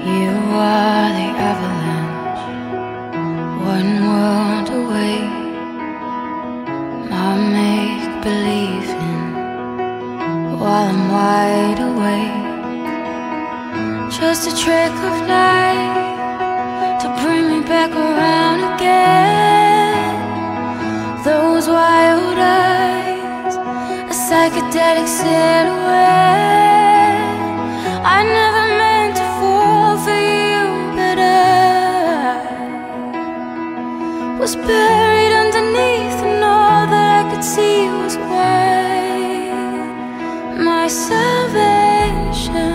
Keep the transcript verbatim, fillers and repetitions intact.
You are the avalanche, one world away. My make-believing while I'm wide awake. Just a trick of light to bring me back around again. Those wild eyes, a psychedelic silhouette. I never meant to fall for you, but I was buried underneath, and all that I could see was white. My salvation